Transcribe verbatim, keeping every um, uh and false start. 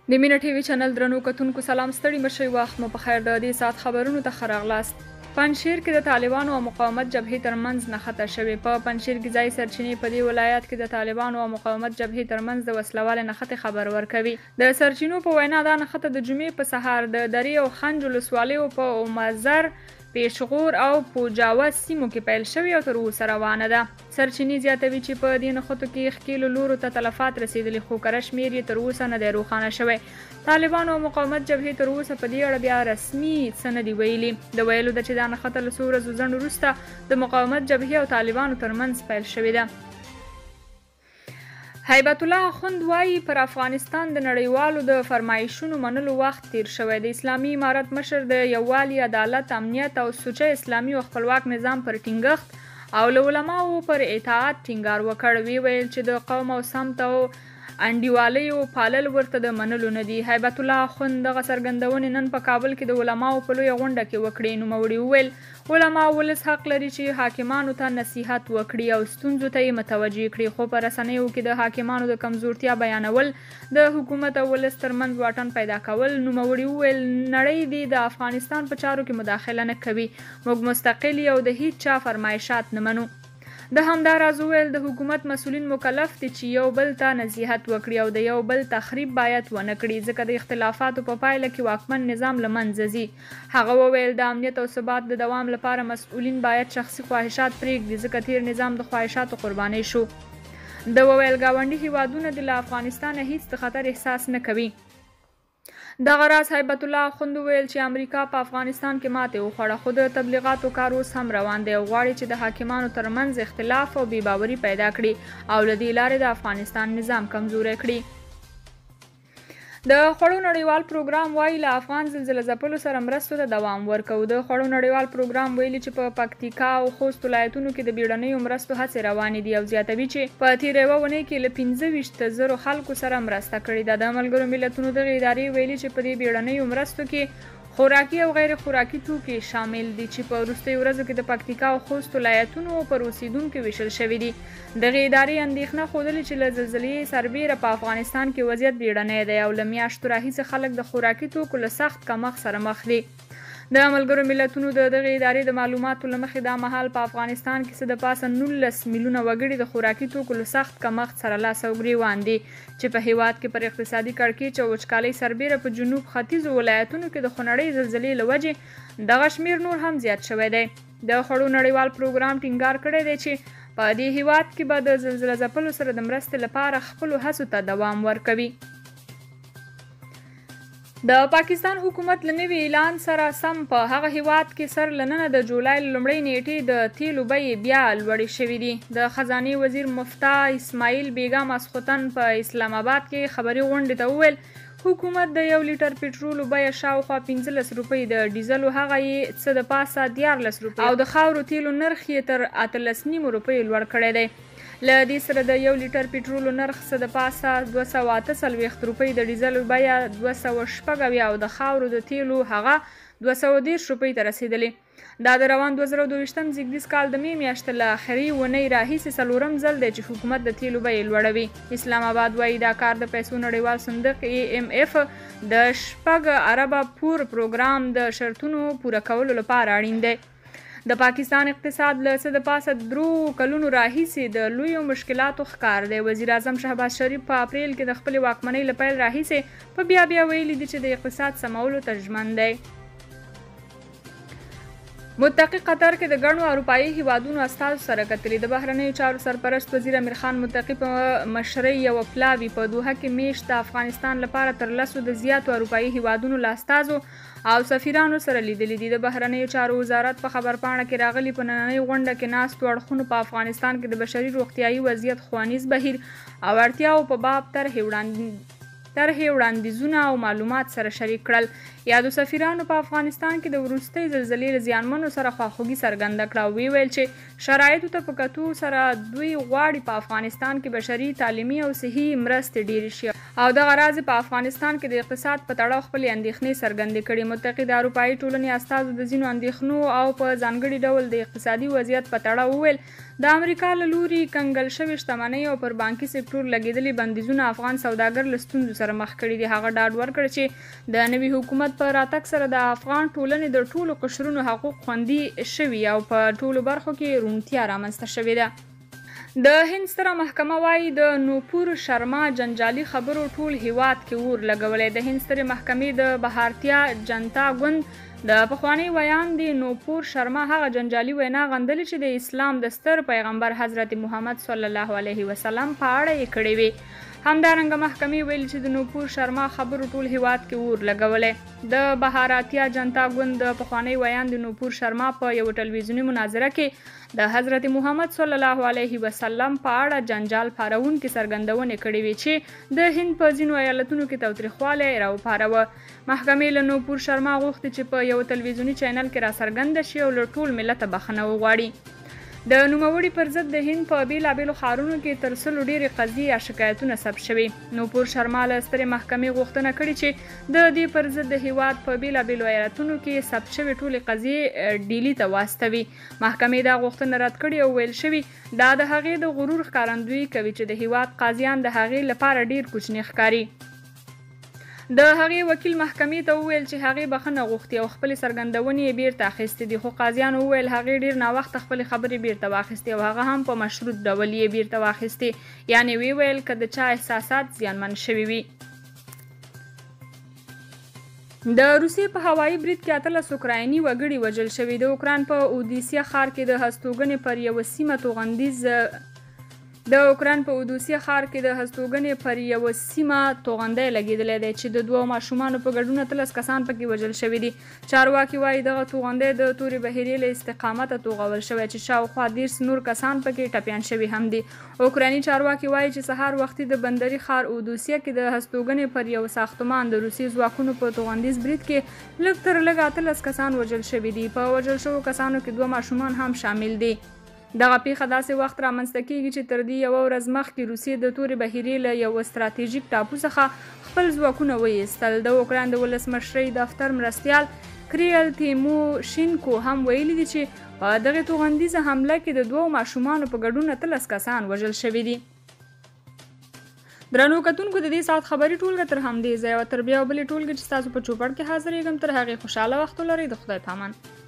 د مینه ټي وي چینل درنو کتونکو سلام ستړي مشئ وخت مو په خیر د دې سات خبرونو ته ښه راغلاست. پنجشیر کې د طالبانو او مقاومت جبهې ترمنځ نښته شوې. په پنجشیر کې ځای سرچینې په دې ولایت کې د طالبانو او مقاومت جبهې ترمنځ د وسلوالې نښتې خبر ورکوي. د سرچینو په وینا دا نښته د جمعې په سهار د درې او خنج ولسوالیو په اومازر، پیشغور او پوجاوه سیمو کې پیل شوې او تر اوسه روانه ده. سرچینې زیاتوي چې په دې نښتو کې ښکېلو لورو ته تلفات رسېدلي، خو کره شمېر یې تر اوسه نه دی روښانه شوی. طالبانو او مقاومت جبهې تر اوسه په دې اړه بیا رسمي څه نه دي ویلي. د ویلو ده چې دا نښته له څو ورځو ځنډ وروسته د مقاومت جبهې او طالبانو ترمنځ پیل شوې ده. هیبت الله اخوند وایي پر افغانستان د نړیوالو د فرمایشونو منلو وخت تیر شوی. د اسلامي امارت مشر د یووالي، عدالت، امنیت او سوچه اسلامي او خپلواک نظام پر ټینګښت او له علماو پر اطاعت ټینګار وکړ. وی ویل چې د قوم او سمت او انډیوالیو پالل ورته د منلو نه دي. هیبت الله اخوند دغه څرګندونې نن په کابل کې د علماو په لویه غونډه کې وکړې. نوموړي وویل علما ولس حق لري چې حاکمانو ته نصیحت وکړي او ستونزو ته یې متوجه کړي، خو په رسنیو کې د حاکمانو د کمزورتیا بیانول د حکومت او ولس ترمنځ واټن پیدا کول. نوموړي وویل نړۍ دې د افغانستان په چارو کې مداخله نه کوي، موږ مستقل یو د هیڅ چا فرمایشات نه منو. د همداراز وویل د حکومت مسؤلین مکلف دي چې یو بل ته نصیحت وکړي او د یو بل تخریب باید ونه کړي، ځکه د اختلافاتو په پایله کې واکمن نظام له منځه ځي. هغه وویل د امنیت او ثبات د دوام لپاره مسؤلین باید شخصي خواهشات پرېږدي، ځکه تیر نظام د خواهشاتو قرباني شو. د وویل ګاونډي هیوادونه د له افغانستانه هیڅ د خطر احساس نه کوي. دغه راز هیبت الله اخوند وویل چې امریکا په افغانستان کې ماتې وخوړه، خو د تبلیغاتو کار اوس هم روان دی او غواړي چې د حاکمانو ترمنځ اختلاف او بې باوري پیدا کړي او له دې لارې د افغانستان نظام کمزوری کړي. د خوړو نړیوال پروګرام وایي له افغان زلزله ځپلو سره مرستو ته دوام ورکوو. د خوړو نړیوال پروګرام ویلي چې په پکتیکا او خوست ولایتونو کې د بیړنیو مرستو هڅې روانې دي او زیاتوي چې په تېره یوه اونۍ کې له پنځه ویشت زرو خلکو سره مرسته کړې ده. د ملګرو ملتونو دغې ادارې ویلي چې په دې بیړنیو مرستو کې خوراکي او غیر خوراکي توکي شامل دي چې په وروستیو ورځو کې د پکتیکا او خوست ولایتونو پر اوسیدونکو ویشل شوي دي. دغې ادارې اندېښنه ښودلې چې له زلزلې سربیره په افغانستان کې وضعیت بیړنی دی او له میاشتو راهیسې خلک د خوراکي توکو له سخت کمښت سره مخ دي. د ملګرو ملتونو د دغې ادارې د معلوماتو له مخې دا مهال په افغانستان کې څه د پاسه نولس میلیونه وګړي د خوراکي توکو له سخت کمښت سره لاس او ګریوان دي، چې په هیواد کې پر اقتصادي کړکېچ او وچکالۍ سربیره په جنوب ختیځو ولایتونو کې د خونړۍ زلزلې له وجې دغه شمېر نور هم زیات شوی دی. د خوړو نړیوال پروګرام ټینګار کړی دی چې په دې هیواد کې به د زلزله ځپلو سره د مرستې لپاره خپلو هڅو ته دوام ورکوي. د پاکستان حکومت له نوي اعلان سره سم په هغه هیواد کې سر له ننه د جولای له لومړۍ نیټې د تیلو بیې بیا لوړې شوي دي. د خزانې وزیر مفتا اسماعیل بیګا ماسخوتن په اسلام آباد کې خبري غونډې ته وویل حکومت د یو لیټر پټرولو بیه شاوخوا پنځلس روپۍ، د ډیزلو هغه یې څه د پاسه دیارلس روپۍ او د خاورو تیلو نرخ یې تر اتلس نیمو روپیو لوړ کړی دی. له دې سره د یو لیټر پټرولو نرخ څه د پاسه دوه سوه اته څلوېښت روپۍ، د ډیزلو بیه دوه سوه شپږ اویا او د خاورو د تیلو هغه دوه سوه دېرش روپۍ ته رسېدلې. دا د روان دوه زره دوه ویشتم زېږدیز کال د مې میاشتې له آخري اونۍ راهیسې څلورم ځل دی چې حکومت د تیلو بیې لوړوي. اسلام آباد وایي دا کار د پیسو نړیوال صندوق ای ایم ایف د شپږ اربه پور پروګرام د شرطونو پوره کولو لپاره اړین دی. د پاکستان اقتصاد له څه د پاسه درو کلونو راهیسې د لویو مشکلاتو ښکار دی. وزیر اعظم شهباز شریف په اپریل کې د خپلې واکمنۍ له پیل راهیسې په بیا بیا ویلي دي چې د اقتصاد سمولو ته ژمن دی. متقي قطر کې د ګڼو اروپایي هیوادونو استازو سره کتلي. د بهرنیو چارو سرپرست وزیر امیر خان متقي په مشرۍ یوه پلاوي په دوحه کې میشت د افغانستان لپاره تر لسو د زیاتو اروپایي هیوادونو له استازو او سفیرانو سره لیدلي دي. د بهرنیو چارو وزارت په خبرپاڼه کې راغلي په نننۍ غونډه کې ناستو اړخونو په افغانستان کې د بشري روغتیایي وضعیت ښوونیز بهیر او اړتیاو په باب طرحې وړاندې طرحې وړاندیزونه او معلومات سره شریک کړل. یادو سفیرانو په افغانستان کې د وروستۍ زلزلې له زیانمنو سره خواخوږي څرګنده کړه او ویې ویل چې شرایطو ته په کتو سره دوی غواړي په افغانستان کې بشري، تعلیمي او صحي مرستې ډېرې شي او دغه راز په افغانستان کې د اقتصاد په تړاو خپلې اندېښنې څرګندې کړي. متقي د اروپایي ټولنې استازو د ځینو اندېښنو او په ځانګړي ډول د اقتصادي وضعیت په تړاو وویل د امریکا له لوري کنګل شوې شتمنۍ او پر بانکي سکتور لګېدلي بندیزونه افغان سوداګر له ستونزو سره مخ کړي دي. هغه ډاډ ورکړ چې د نوي حکومت په راتګ سره د افغان ټولنې د ټولو قشرونو حقوق خوندي شوي او په ټولو برخو کې روڼتیا رامنځته شوې ده. د هند ستره محکمه وایي د نوپور شرما جنجالي خبرو ټول هیواد کې اور لګولی. د هند سترې محکمې د بهارتیا جنتا ګوند د پخوانی ویاندې نوپور شرما هغه جنجالي وینا غندلې چې د اسلام د ستر پیغمبر حضرت محمد صلی الله علیه وسلم په اړه یې کړې وې. همدارنګه محکمې ویل چې د نوپور شرما خبرو ټول هیواد کې اور لګولی. د بهارتیا جنتا ګوند د پخوانی ویاندې نوپور شرما په یو ټلویزیوني مناظره کې د حضرت محمد صلی الله علیه وسلم په اړه جنجال پارونکي څرګندونې کړې وې چې د هند په ځینو ایالتونو کې تاوتریخوالی راوپاروه. محکمې له نوپور شرما غوښتي چې په یو تلویزیوني چینل کې راڅرګنده شي او له ټول ملته بخښنه وغواړي. د نوموړي پر ضد د هند په بېلابېلو ښارونو کې تر سلو ډېرې قضیې یا شکایتونه ثبت شوي. نوپور شرما له سترې محکمې غوښتنه کړې چې د دې پر ضد د هیواد په بېلابېلو ایالتونو کې ثبت شوې ټولې قضیې ډیلي ته واستوي. محکمې دا غوښتنه رد کړې او ویل شوي دا د هغې د غرور ښکارندویي کوي چې د هیواد قاضیان د هغې لپاره ډېر کوچني ښکاري. د هغې وکیل محکمې ته وویل چې هغې بخښنه غوښتي او خپلې څرګندونې یې بیرته اخیستې دي، خو قاضیانو وویل هغې ډېر ناوخته خپلې خبرې بیرته واخیستې او هغه هم په مشروط ډول یې بیرته واخیستې، یعنې ویې ویل که د چا احساسات زیانمن شوي وي. د روسیې په هوایي برید کې اتلس اوکرایني وګړي وژل شوي. د اوکراین په اودیسیا ښار کې د هستوګنې پر یوه سیمه توغندیز د اوکراین په اودیسیا ښار کې د هستوګنې پر یوه سیمه توغندی لګېدلی دی چې د دوو ماشومانو په ګډون اتلس کسان پکې وژل شوي دي. چارواکي وایي دغه توغندی د تورې بحیرې له استقامته توغول شوی چې شاوخوا دېرش نور کسان پکې ټپیان شوي هم دي. اوکرایني چارواکي وایي چې سهار وختي د بندري ښار اودیسیا کې د هستوګنې پر یو ساختمان د روسي ځواکونو په توغندیز برید کې لږ تر لږه اتلس کسان وژل شوي دي. په وژل شوو کسانو کې دوه ماشومان هم شامل دي. دغه پیښه داسې وخت رامنځته کیږي چې تر دې یوه ورځ مخکې روسیې د تورې بحیرې له یو ستراتیژیک ټاپو څخه خپل ځواکونه وایستل. د اوکراین د ولسمشرۍ دفتر مرستیال کریل تیموشینکو هم ویلي دي چې په دغې توغندیزه حمله کې د دوو ماشومانو په ګډون اتلس کسان وژل شوي دي. درنو کتونکو د دې ساعت خبري ټولګه تر همدې ځایه وه. تر بیا او بلې ټولګې چې ستاسو په چوپړ کې حاضرېږم تر هغې خوشحاله وخت ولرئ. د خدای پامان.